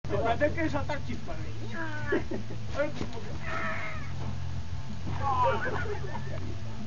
Espérate que saltar chispas. A ver, como que...